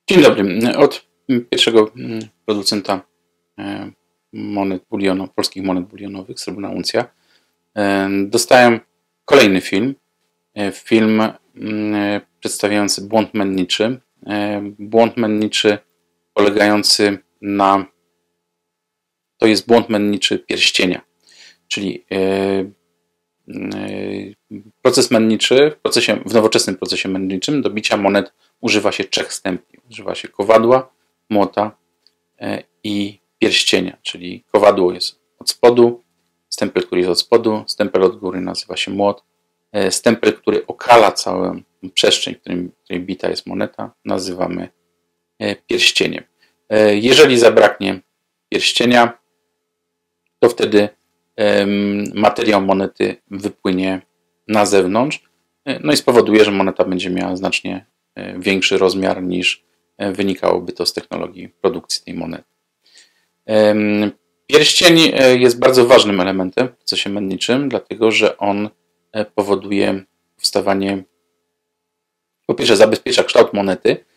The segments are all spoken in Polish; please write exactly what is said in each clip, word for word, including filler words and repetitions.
Dzień dobry. Od pierwszego producenta monet bulionowych, polskich monet bulionowych, Srebrna Uncja, dostałem kolejny film. Film przedstawiający błąd menniczy. Błąd menniczy polegający na... To jest błąd menniczy pierścienia. Czyli proces menniczy, w, procesie, w nowoczesnym procesie menniczym do bicia monet używa się trzech stempli. Używa się kowadła, młota i pierścienia, czyli kowadło jest od spodu, stempel, który jest od spodu, stempel od góry nazywa się młot, stempel, który okala całą przestrzeń, w którym, w której bita jest moneta, nazywamy pierścieniem. Jeżeli zabraknie pierścienia, to wtedy materiał monety wypłynie na zewnątrz, no i spowoduje, że moneta będzie miała znacznie większy rozmiar niż wynikałoby to z technologii produkcji tej monety. Pierścień jest bardzo ważnym elementem w procesie menniczym, dlatego że on powoduje powstawanie, po pierwsze zabezpiecza kształt monety,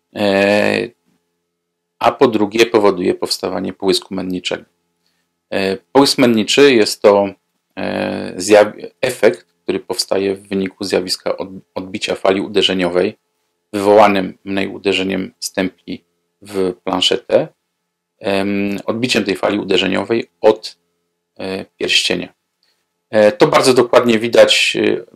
a po drugie powoduje powstawanie połysku menniczego. Połysk menniczy jest to efekt, który powstaje w wyniku zjawiska odbicia fali uderzeniowej wywołanym mniej uderzeniem stempli w planszetę, odbiciem tej fali uderzeniowej od pierścienia. To bardzo dokładnie widać,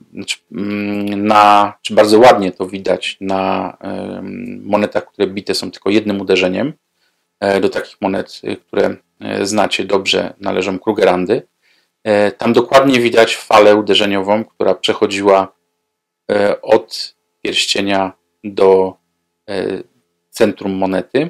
na, czy bardzo ładnie to widać na monetach, które bite są tylko jednym uderzeniem. Do takich monet, które znacie dobrze, należą Krugerandy. Tam dokładnie widać falę uderzeniową, która przechodziła od pierścienia do centrum monety.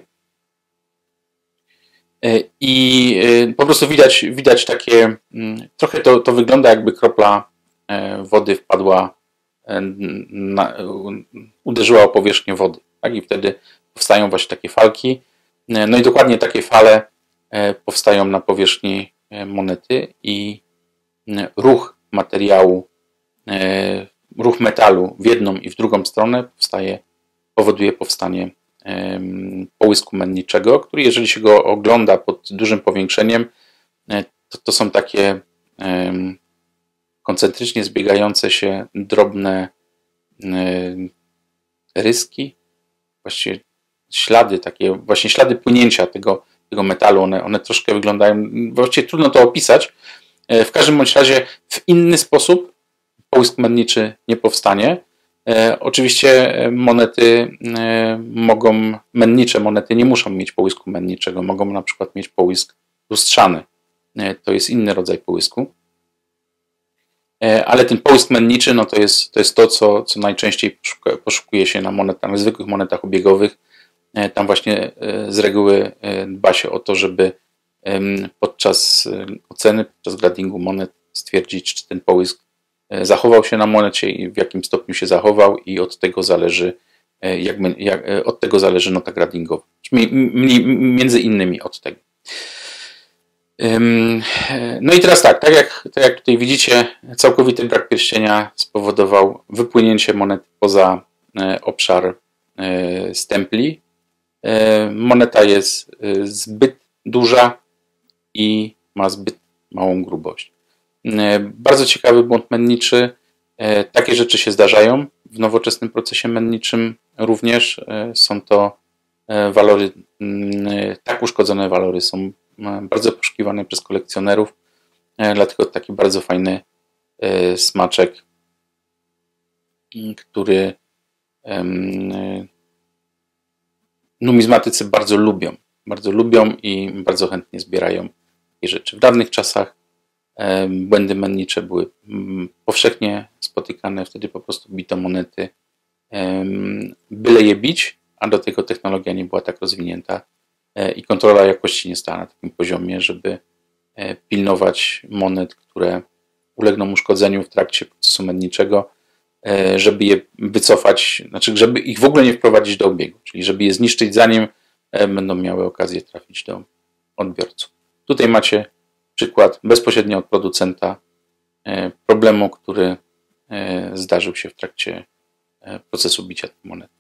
I po prostu widać, widać takie, trochę to, to wygląda, jakby kropla wody wpadła, na, uderzyła o powierzchnię wody. Tak? I wtedy powstają właśnie takie falki. No i dokładnie takie fale powstają na powierzchni monety i ruch materiału, ruch metalu w jedną i w drugą stronę powstaje, powoduje powstanie połysku menniczego, który, jeżeli się go ogląda pod dużym powiększeniem, to, to są takie koncentrycznie zbiegające się drobne ryski, właściwie ślady, takie właśnie ślady płynięcia tego, tego metalu. One, one troszkę wyglądają, właściwie trudno to opisać. W każdym bądź razie w inny sposób połysk menniczy nie powstanie. E, oczywiście monety e, mogą, mennicze monety nie muszą mieć połysku menniczego, mogą na przykład mieć połysk lustrzany. E, to jest inny rodzaj połysku. E, ale ten połysk menniczy, no to jest to, jest to co, co najczęściej poszuka, poszukuje się na monetach, na zwykłych monetach obiegowych. E, tam właśnie e, z reguły e, dba się o to, żeby e, podczas oceny, podczas gradingu monet stwierdzić, czy ten połysk zachował się na monecie i w jakim stopniu się zachował, i od tego zależy, jak, jak, od tego zależy nota gradingowa. Między innymi od tego. No i teraz tak, tak jak, tak jak tutaj widzicie, całkowity brak pierścienia spowodował wypłynięcie monety poza obszar stempli. Moneta jest zbyt duża i ma zbyt małą grubość. Bardzo ciekawy błąd menniczy. Takie rzeczy się zdarzają w nowoczesnym procesie menniczym również. Są to walory, tak uszkodzone walory są bardzo poszukiwane przez kolekcjonerów, dlatego taki bardzo fajny smaczek, który numizmatycy bardzo lubią. Bardzo lubią i bardzo chętnie zbierają takie rzeczy. W dawnych czasach błędy mennicze były powszechnie spotykane, wtedy po prostu bito monety, byle je bić, a do tego technologia nie była tak rozwinięta i kontrola jakości nie stała na takim poziomie, żeby pilnować monet, które ulegną uszkodzeniu w trakcie procesu menniczego, żeby je wycofać, znaczy żeby ich w ogóle nie wprowadzić do obiegu, czyli żeby je zniszczyć, zanim będą miały okazję trafić do odbiorców. Tutaj macie przykład bezpośrednio od producenta problemu, który zdarzył się w trakcie procesu bicia tych monet.